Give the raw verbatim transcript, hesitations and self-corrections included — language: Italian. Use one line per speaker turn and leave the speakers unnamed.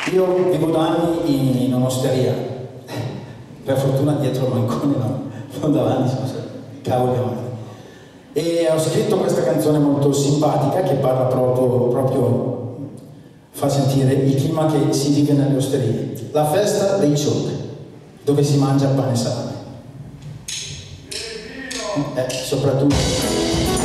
Io vivo da anni in un'osteria, per fortuna dietro il bancone, no, non davanti, cavoli avanti. E ho scritto questa canzone molto simpatica che parla proprio, proprio, fa sentire il clima che si vive nelle osterie. La festa dei ciocchi, dove si mangia pane e salame. Eh, soprattutto.